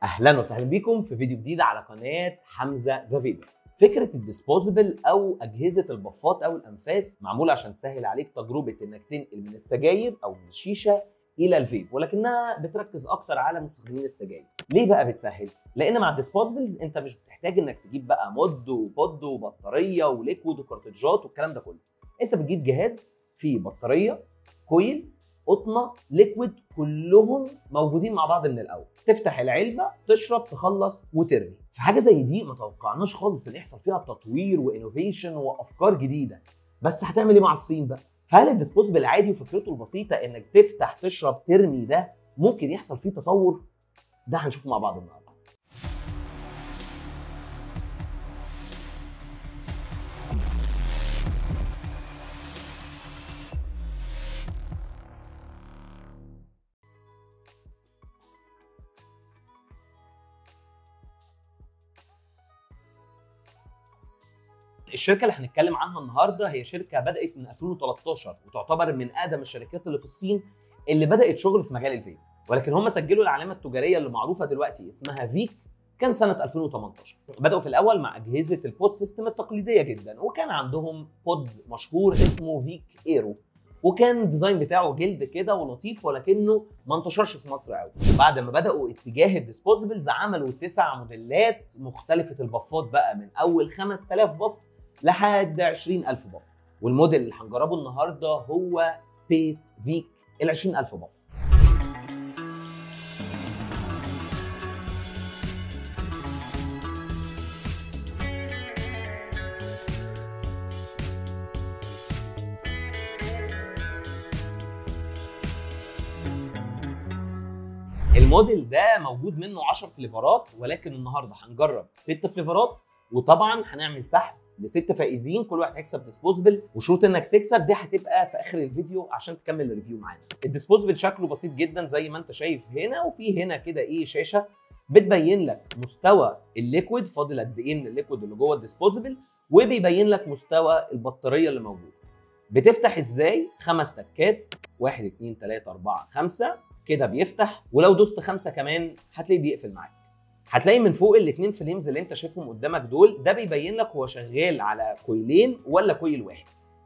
اهلا وسهلا بيكم في فيديو جديد على قناه حمزه ذا فيديو. فكره الديسبوزبل او اجهزه البفات او الانفاس معموله عشان تسهل عليك تجربه انك تنقل من السجاير او من الشيشه الى الفيب، ولكنها بتركز اكتر على مستخدمين السجاير. ليه بقى بتسهل؟ لان مع الديسبوزبلز انت مش بتحتاج انك تجيب بقى مود وبود وبطاريه وليكويد وكارتريجات والكلام ده كله. انت بتجيب جهاز فيه بطاريه، كويل، قطنه، ليكويد، كلهم موجودين مع بعض من الاول. تفتح العلبه، تشرب، تخلص وترمي. في حاجه زي دي ما توقعناش خالص ان يحصل فيها تطوير وانوفيشن وافكار جديده. بس هتعمل ايه مع الصين بقى؟ فهل الديسبوزبل عادي وفكرته البسيطه انك تفتح، تشرب، ترمي ده ممكن يحصل فيه تطور؟ ده هنشوفه مع بعض النهارده. الشركه اللي هنتكلم عنها النهارده هي شركه بدات من 2013 وتعتبر من اقدم الشركات اللي في الصين اللي بدات شغل في مجال الفيب، ولكن هم سجلوا العلامه التجاريه اللي معروفه دلوقتي اسمها فيك كان سنه 2018. بداوا في الاول مع اجهزه البود سيستم التقليديه جدا، وكان عندهم بود مشهور اسمه فيك ايرو، وكان الديزاين بتاعه جلد كده ولطيف، ولكنه ما انتشرش في مصر قوي. بعد ما بداوا اتجاه الديسبوزبلز عملوا 9 موديلات مختلفه البفات بقى، من اول 5000 بف لحد 20000 بف. والموديل اللي هنجربه النهارده هو سبيس فيك ال 20000 بف. الموديل ده موجود منه 10 فليفرات، ولكن النهارده هنجرب 6 فليفرات، وطبعا هنعمل سحب ل6 فائزين، كل واحد هيكسب ديسبوزبل، وشروط انك تكسب دي هتبقى في اخر الفيديو عشان تكمل الريفيو معانا. الديسبوزبل شكله بسيط جدا زي ما انت شايف هنا، وفي هنا كده شاشه بتبين لك مستوى الليكويد، فاضل قد ايه من الليكويد اللي جوه الديسبوزبل، وبيبين لك مستوى البطاريه اللي موجود. بتفتح ازاي؟ 5 تكات، 1 2 3 4 5 كده بيفتح، ولو دوست 5 كمان هتلاقيه بيقفل معاك. هتلاقي من فوق الاثنين فليمز اللي انت شايفهم قدامك دول، ده بيبين لك هو شغال على كويلين ولا كويل واحد.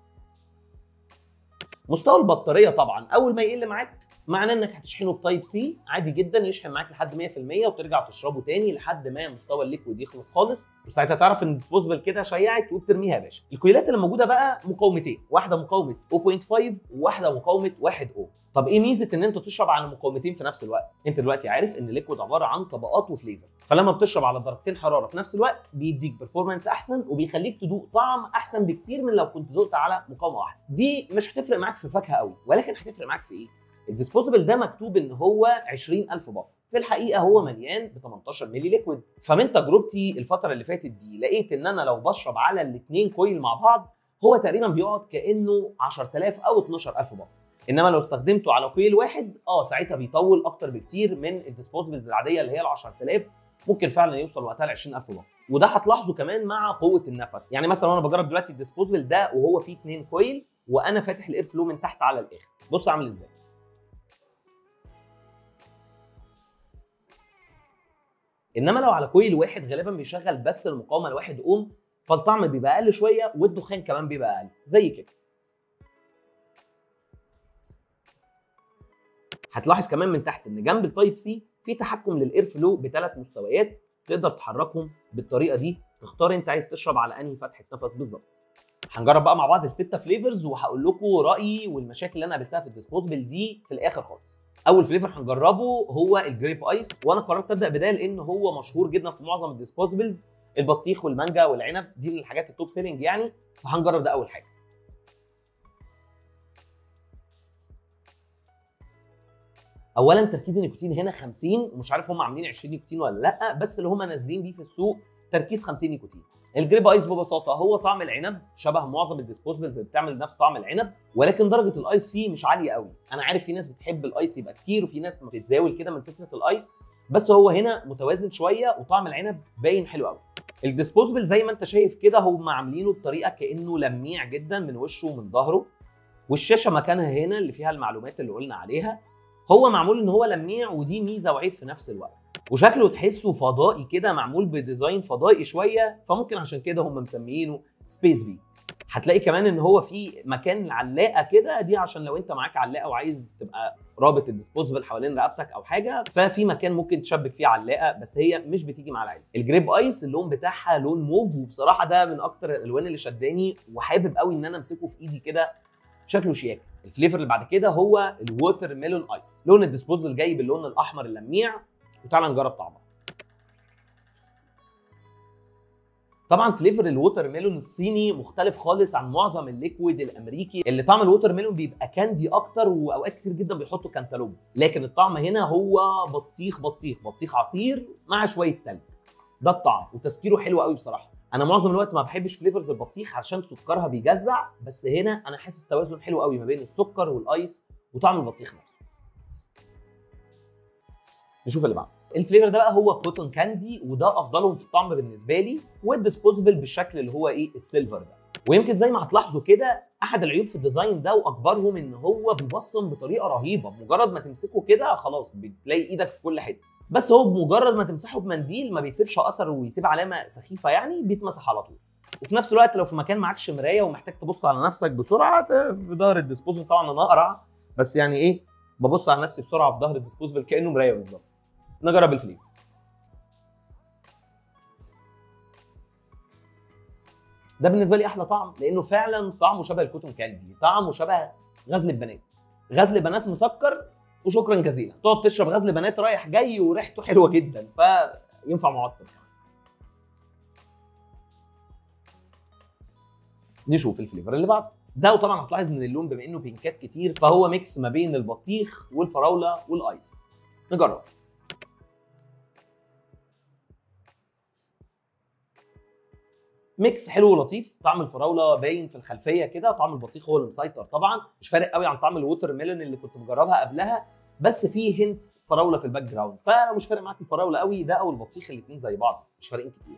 مستوى البطاريه طبعا اول ما يقل معاك معناه انك هتشحنه بتايب سي عادي جدا، يشحن معاك لحد 100% وترجع تشربه تاني لحد ما مستوى الليكويد يخلص خالص، وساعتها تعرف ان الديسبوزبل كده شيعت وبترميها يا باشا. الكويلات اللي موجوده بقى مقاومتين، واحده مقاومه 0.5 وواحده مقاومه 1 اوم. طب ايه ميزه ان انت تشرب على مقاومتين في نفس الوقت؟ انت دلوقتي عارف ان الليكويد عباره عن طبقات وفليفر، فلما بتشرب على درجتين حراره في نفس الوقت بيديك برفورمانس احسن، وبيخليك تدوق طعم احسن بكتير من لو كنت دقت على مقاومه واحده. دي مش هتفرق معاك في فاكهه قوي، ولكن هتفرق معاك في ايه؟ الديسبوزبل ده مكتوب ان هو 20000 بف، في الحقيقه هو مليان ب 18 مللي ليكويد. فمن تجربتي الفتره اللي فاتت دي لقيت ان انا لو بشرب على الاثنين كويل مع بعض هو تقريبا بيقعد كانه 10000 او 12000 بف. انما لو استخدمته على كويل واحد ساعتها بيطول اكتر بكتير من الديسبوزبلز العاديه اللي هي ال 10000، ممكن فعلا يوصل وقتها ل 20000 بف. وده هتلاحظه كمان مع قوه النفس. يعني مثلا وانا بجرب دلوقتي الديسبوزبل ده وهو فيه 2 كويل وانا فاتح الاير فلو من تحت على الاخر، بص عامل ازاي. انما لو على كويل واحد غالبا بيشغل بس المقاومه الواحد اوم، فالطعم بيبقى اقل شويه والدخان كمان بيبقى اقل زي كده. هتلاحظ كمان من تحت ان جنب التايب سي في تحكم للاير فلو ب3 مستويات تقدر تحركهم بالطريقه دي، تختار انت عايز تشرب على انهي فتحه نفس بالظبط. هنجرب بقى مع بعض ال6 فليفرز وهقول لكم رايي والمشاكل اللي انا قابلتها في الديسبوزبل دي في الاخر خالص. اول فليفر هنجربه هو الجريب ايس، وانا قررت ابدا بده لان هو مشهور جدا في معظم الديسبوزبلز، البطيخ والمانجا والعنب دي الحاجات التوب سيلينج يعني، فهنجرب ده اول حاجه. اولا تركيز النيكوتين هنا 50، ومش عارف هم عاملين 20 نيكوتين ولا لا، بس اللي هم نازلين بيه في السوق تركيز 50 نيكوتين. الجريب ايس ببساطه هو طعم العنب، شبه معظم الديسبوزبلز اللي بتعمل نفس طعم العنب، ولكن درجه الايس فيه مش عاليه قوي. انا عارف في ناس بتحب الايس يبقى كتير وفي ناس بتتزاول كده من فكره الايس، بس هو هنا متوازن شويه وطعم العنب باين حلو قوي. الديسبوزبل زي ما انت شايف كده هم عاملينه بطريقه كانه لميع جدا من وشه ومن ظهره، والشاشه مكانها هنا اللي فيها المعلومات اللي قلنا عليها. هو معمول ان هو لميع، ودي ميزه وعيب في نفس الوقت. وشكله تحسه فضائي كده، معمول بديزاين فضائي شويه، فممكن عشان كده هم مسميينه سبيس في. هتلاقي كمان ان هو في مكان العلاقه كده، دي عشان لو انت معاك علاقه وعايز تبقى رابط الديسبوزبل حوالين رقبتك او حاجه، ففي مكان ممكن تشبك فيه علاقه، بس هي مش بتيجي مع العلبه. الجريب ايس اللون بتاعها لون موف، وبصراحه ده من اكتر الالوان اللي شداني وحابب قوي ان انا امسكه في ايدي كده، شكله شياك. الفليفر اللي بعد كده هو الووتر ميلون ايس. لون الديسبوزبل جاي باللون الاحمر اللميع، وتعالى نجرب طعمه. طبعا فليفر الووتر ميلون الصيني مختلف خالص عن معظم الليكويد الامريكي، اللي طعم الووتر ميلون بيبقى كاندي اكتر، واوقات كتير جدا بيحطوا كانتالوب، لكن الطعم هنا هو بطيخ عصير مع شويه تلج. ده الطعم، وتسكيره حلو قوي بصراحه. انا معظم الوقت ما بحبش فليفرز البطيخ عشان سكرها بيجزع، بس هنا انا حاسس توازن حلو قوي ما بين السكر والايس وطعم البطيخ نفسه. نشوف اللي بعده. الفليفر ده بقى هو كوتون كاندي، وده افضلهم في الطعم بالنسبه لي، والديسبوزبل بالشكل اللي هو ايه السيلفر ده. ويمكن زي ما هتلاحظوا كده، احد العيوب في الديزاين ده واكبرهم ان هو بيبصم بطريقه رهيبه، مجرد ما تمسكه كده خلاص بتلاقي ايدك في كل حته، بس هو بمجرد ما تمسحه بمنديل ما بيسيبش اثر ويسيب علامه سخيفه، يعني بيتمسح على طول. وفي نفس الوقت لو في مكان معكش مرايه ومحتاج تبص على نفسك بسرعه، في ظهر الديسبوزبل، طبعا انا اقرع بس يعني ايه، ببص على نفسي بسرعه في ظهر الديسبوزبل كانه مرايه بالظبط. نجرب الفليفر. ده بالنسبه لي احلى طعم، لانه فعلا طعمه شبه الكوتون كاندي، طعمه شبه غزل البنات. غزل بنات مسكر وشكرا جزيلا، تقعد تشرب غزل بنات رايح جاي وريحته حلوه جدا، فينفع معطر. نشوف الفليفر اللي بعده. ده وطبعا هتلاحظ ان اللون بما انه بينكات كتير، فهو ميكس ما بين البطيخ والفراوله والايس. نجرب. ميكس حلو ولطيف، طعم الفراوله باين في الخلفيه كده، طعم البطيخ هو اللي مسيطر طبعا، مش فارق قوي عن طعم الووتر ميلون اللي كنت مجربها قبلها، بس فيه هنت فراوله في الباك جراوند، فمش فارق معاك الفراوله قوي، ده او البطيخ الاثنين زي بعض مش فارقين كتير.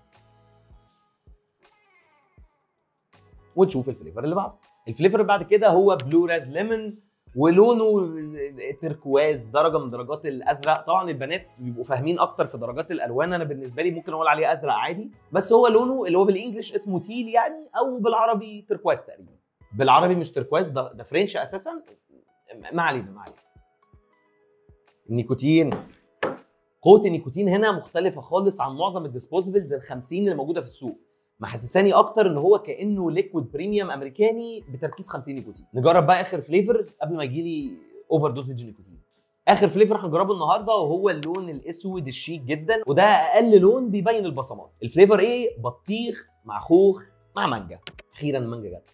وتشوف الفليفر اللي بعده. الفليفر اللي بعد كده هو بلو راز ليمون، ولونه تركواز، درجه من درجات الازرق. طبعا البنات بيبقوا فاهمين اكتر في درجات الالوان، انا بالنسبه لي ممكن اقول عليه ازرق عادي، بس هو لونه اللي هو بالانجلش اسمه تيل يعني، او بالعربي تركواز تقريبا. بالعربي مش تركواز، ده فرنش اساسا. ما علينا. النيكوتين، قوه النيكوتين هنا مختلفه خالص عن معظم الديسبوزبلز ال50 اللي موجوده في السوق، محسساني اكتر ان هو كانه ليكويد بريميوم امريكاني بتركيز 50 نيكوتين. نجرب بقى اخر فليفر قبل ما يجي لي اوفر دوزج نيكوتين. اخر فليفر هنجربه النهارده وهو اللون الاسود الشيك جدا، وده اقل لون بيبين البصمات. الفليفر ايه؟ بطيخ مع خوخ مع مانجا. اخيرا المانجا جت.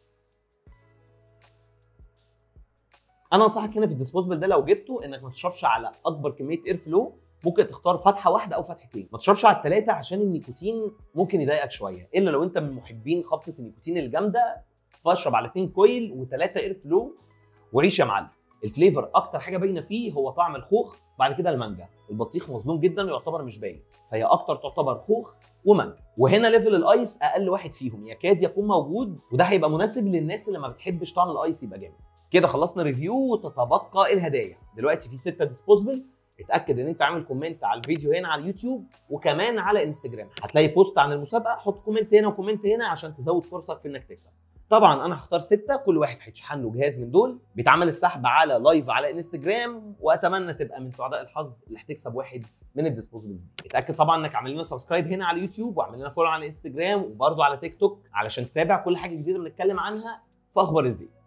انا انصحك هنا في الديسبوزبل ده لو جبته انك ما تشربش على اكبر كميه اير فلو، ممكن تختار فتحه واحده او فتحتين، ما تشربش على الثلاثه عشان النيكوتين ممكن يضايقك شويه، الا لو انت من محبين خبطه النيكوتين الجامده، فاشرب على 2 كويل و3 اير فلو وعيش يا معلم. الفليفر اكتر حاجه باينه فيه هو طعم الخوخ، بعد كده المانجا. البطيخ مظلوم جدا ويعتبر مش باين، فهي اكتر تعتبر خوخ ومانجا. وهنا ليفل الايس اقل واحد فيهم يكاد يكون موجود، وده هيبقى مناسب للناس اللي ما بتحبش طعم الايس يبقى جامد. كده خلصنا ريفيو وتتبقى الهدايا. دلوقتي في 6 ديسبوزبل، اتاكد ان انت عامل كومنت على الفيديو هنا على اليوتيوب وكمان على انستجرام، هتلاقي بوست عن المسابقه، حط كومنت هنا وكومنت هنا عشان تزود فرصك في انك تكسب. طبعا انا هختار 6، كل واحد هيتشحن له جهاز من دول، بيتعمل السحب على لايف على انستجرام، واتمنى تبقى من سعداء الحظ اللي هتكسب واحد من الديسبوزبلز دي. اتاكد طبعا انك عامل لنا سبسكرايب هنا على اليوتيوب، وعامل لنا فولو على الانستجرام وبرده على تيك توك، علشان تتابع كل حاجه جديده بنتكلم عنها في اخبار الفيديو.